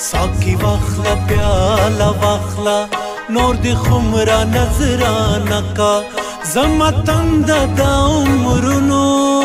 ساقی واخلا پیالا واخلا نور دی خمرا نظرانا کا زما تند دا عمرونو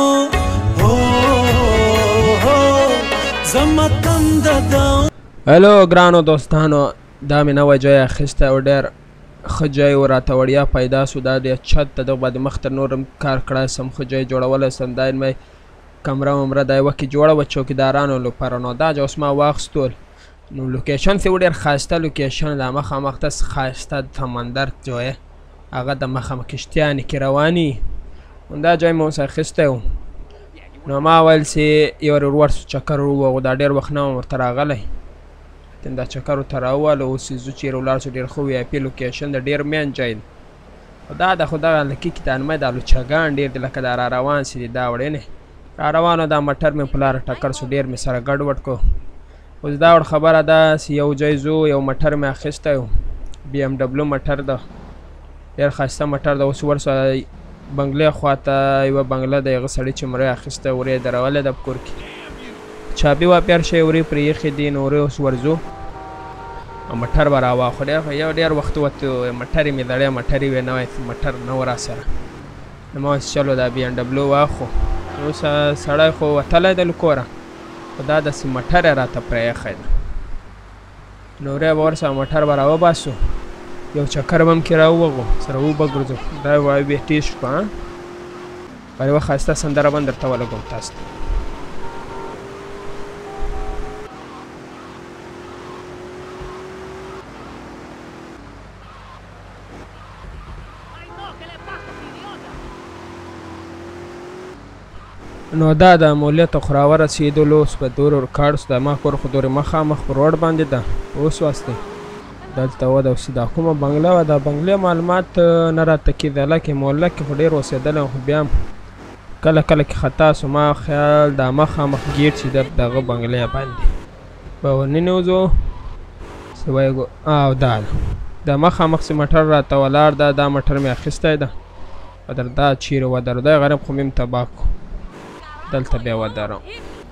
زما تند دا. هلو ګرانو دوستانو، دا مې نوی ځای اخیستی او ډېر ښه ځای و راته وړیا پیدا سو. دا د چت د دغه باندې مخ ته نور هم کار کړی سم، ښه ځای جوړولی سم. دا مې کمره ومره دا یوه کې جوړه وه چوکیدارانو لپاره. نو دا ځای اوس ما واخیستول. نو لوکیشن سې و ډېر ښایسته لوکیشن، دا مخامخ داسې ښایسته سمندر ځای، هغه د مخامخ کشتیانې کې رواني. دا ځای مې اوس اخیستی و. نو ما ویل چې یو ورور چکر ووهو، دا ډېر وخت نه وم ورته راغلی. دا چکر ورته راووهلو. اوس یې ځو چېرې ولاړ شو، ډېر ښه وي آی پي لوکیشن د ډېر مین ځای دی. دا د خو دغه لکي کې تانمه دا لوچهګان ډېر دي، لکه دا را روان سي دي دا وړینې را روانو. دا موټر مې په لاره ټکر شو، ډېر مې سره ګډوډ کړو. اوس دا وړ خبره ده چې یو ځای ځو، یو موټر مې اخیستی و، بي ام ډبلو موټر ده، ډېر ښایسته موټر ده. اوس ورسه بنګلې خواته یوه بنګله د هغه سړي چې مړی اخیستی ورې یې درولې ده په کور کې، چابي واپې هر شی ورې پرې ایښې دي. نو ورې اوس ورځو موټر به راواخلو. یو ډېر وخت وته موټر مې زړی موټر وې، نوی موټر نه و راسره. نو ما ویل چلو دا بي ام ډبلو واخلو. اوس سړی خو وتلی دی له کوره، خو دا داسې موټر یې راته پرې ایښی ده. نو ورې به ورسره موټر به راوباسو، یو چکر به هم کې راووغو، سره وبګرځو. دا وایو بیا تېز شو ها. پر یوه ښایسته سندره به هم درته ولګوم تاسو ته. نو دا د مولویت خو راورسېدلو، اوس په دور ورکاړ سو. د ما کور خو دورې مخامخ په روډ باندې ده. اوس واستئ دلته وه د اوسې دا کومه بنګله وه، دا بنګلې معلومات نه راته کېدله کې محله کې خو ډېر اوسېدلی خو بیا هم کله کله کې خطا سو. ما خیال دا مخامخ ګیټ چې دغه بنګلې باندې به ورننوځو څه وایي او دا ده د مخامخ چې موټر راته ولاړ ده. دا موټر مې اخیستی ده. دا چیرې ودرېدی غریب خو مې هم تباه کړو. دلته بیا ودرم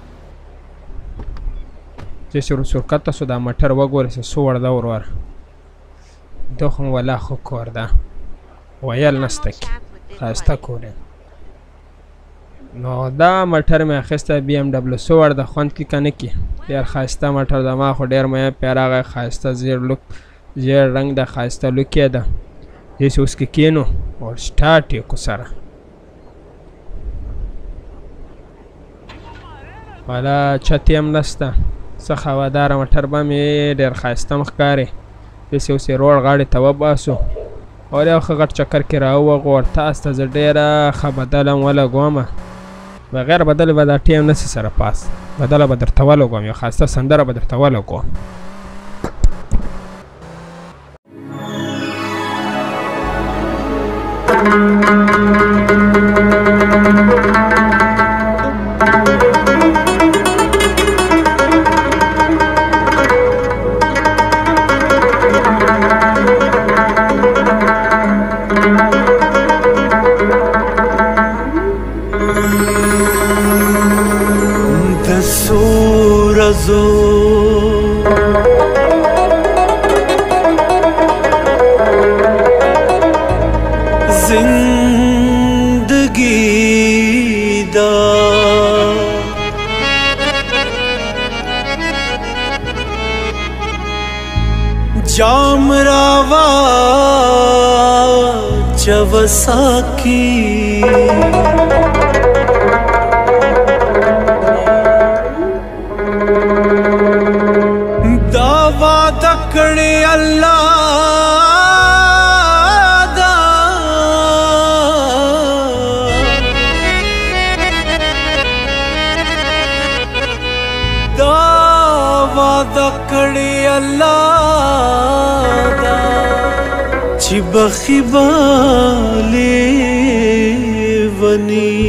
چې سرکته سو. دا موټر وګورئ چې څو وړ ده وروره، ده خو ولا ښه کور ده، ویل نسته کې ښایسته کور دی. نو دا موټر مې اخیستی بي ام ډبلو، څو وړ ده خوند کې که نه کې، ډېر ښایسته موټر ده. ما خو ډېر مې پیار هغه ښایسته زیړ رنګ ده، ښایسته لوک یې ده. داسې اوس کې کېنو او سټارټ یې کړو سره. والا چت یې هم نسته، څه هواداره موټر به مې ډېر ښایسته هم ښکاري. داسې اوس یې روډ غاړې ته وباسو او یو ښه غټ چکر کې راووغو. ورتاس ته زه ډېره ښه بدله هم ولګومه، بغیر بدلې به دا ټیم نسي سره پاس. بدله به درته ولګوم، یو ښایسته سندره به درته ولګوم. زندگی دا جام راوا چوساکی دعوا دکڑے اللہ دا دعوا دکڑے اللہ دا چی بخی بالے ونی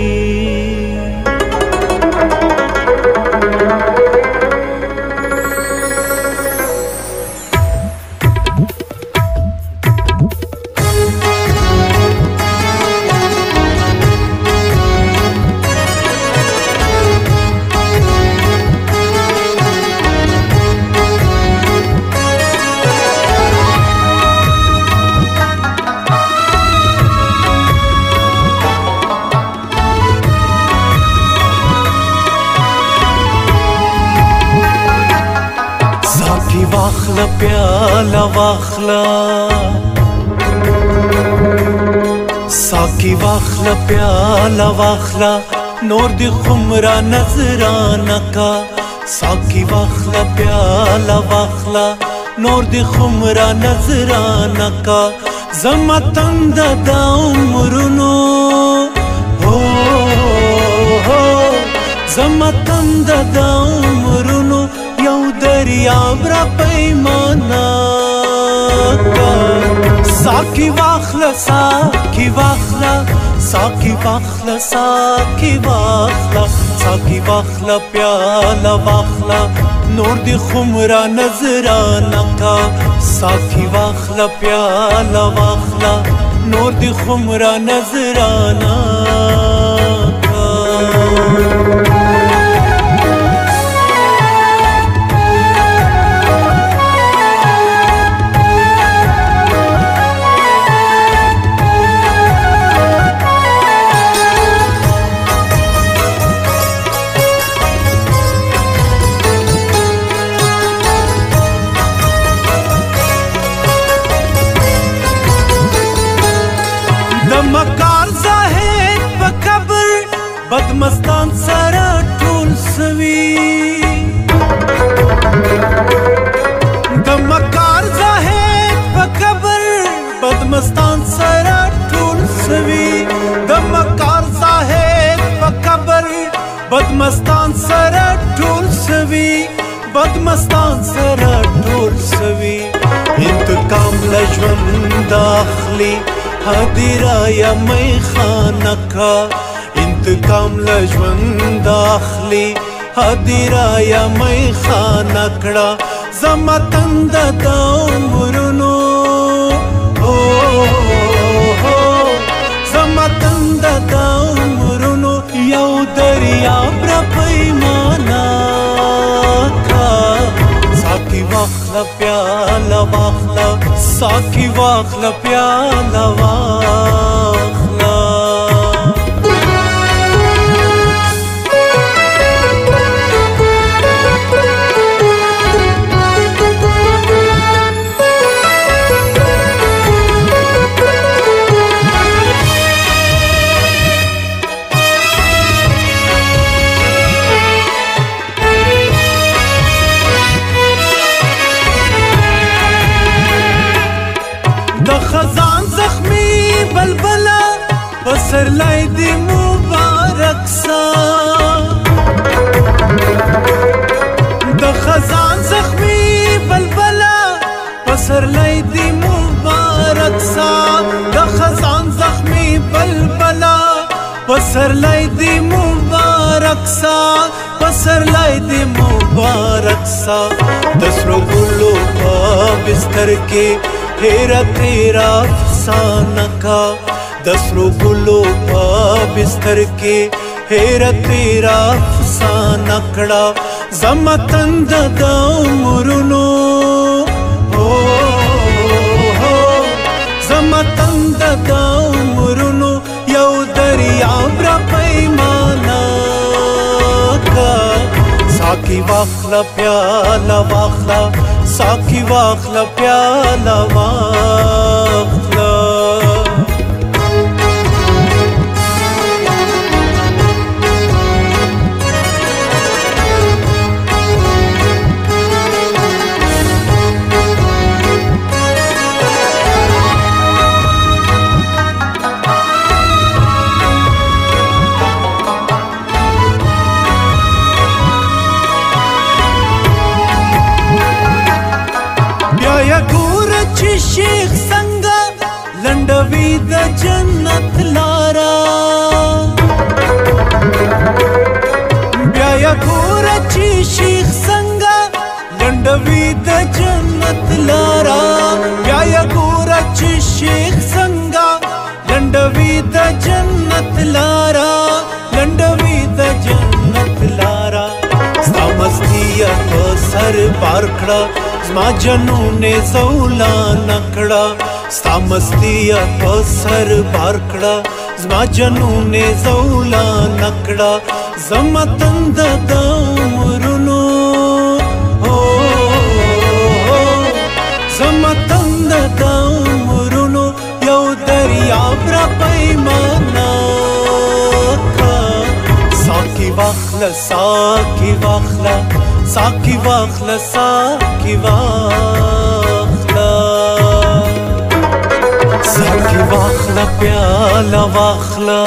واخلا پیالا واخلا ساکی واخلا پیالا واخلا نور دی خمرا نظرانا کا ساکی واخلا پیالا واخلا نور دی خمرا نظرانا کا زما تند دا عمرونو زما تند دا عمرونو یو دریاب را پیمانا کا ساکی واخلا ساکی واخلا ساکی واخلا ساکی واخلا ساکی واخلا پیالا واخلا نور دی خمرا نظرانا کا ساکی واخلا پیالا واخلا نور دی خمرا نظرانا کا مکار زاهد په قبر بدمستان سره ټول سوي د مکار زاهد په قبر بدمستان سره ټول سوي د مکار زاهد په قبر بدمستان سره ټول سوي بدمستان سره ټول سوي انتقام لژوند اخلي حدیرا یا میخانه کا انتقام لژوند اخلي حدیرا یا میخانه کړه زما تند د عمرونو زما تند د عمرونو یو دریاب را پیمانا کا ساکی واخلا پیالا واخلا ساکی واخلا پیالا واخلا خزان زخمی بلبلا پسرلای دی مبارک سا د خزان زخمی بلبلا پسرلای دی مبارک سا د خزان زخمی بلبلا پسرلای دی مبارک سا پسرلای دی مبارک سا دسرو گلو بستر کے هیرا تیرا افسانہ کا دسرو گلو پا بستر کے هیرا تیرا افسانہ کڑا زما تند دا عمرونو زما تند دا عمرونو یو دریاب را پیمانا کا ساکی واخلا پیالا واخلا ساکی واخلا پیالا واخلا یا ګور چې شیخ څنګه لنډوي د جنت لارا بیا یا ګور چې شیخ څنګه لنډوي د جنت لارا بیا یا ګور چې شیخ څنګه لنډوي د جنت لارا لنډوي د جنت لارا ستا مستی په سر بار کړه زما جنون زولا نکڑا ستا مستی په سر بار کړه زما جنون زولا نکڑا زما تند د عمرونو واخله ساقي واخله ساقي واخله ساقي واخله ساقي واخله پیاله واخله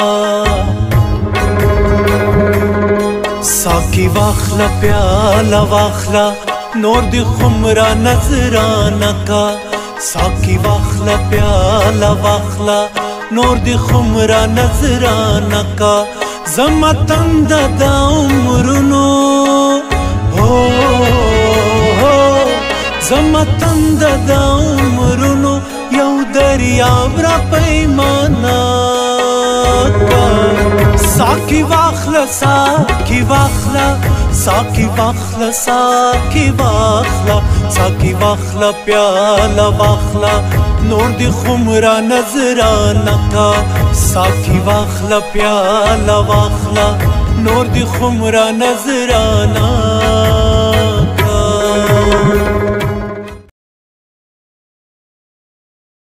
ساقي واخله پیاله واخله نور دی خمرا نظرانه کا ساقي واخله پیاله واخله نور دی خمرا نظرانه کا زما تند د عمرونو زما تند د عمرونو یو دریاب را پیمانه کا ساقي واخله ساقي واخله ساقي واخله ساقي واخله ساقي واخله پیاله واخله نور دی خمرا نظرانه کا ساقي واخله پیاله واخله نور دی خمرا نظرانه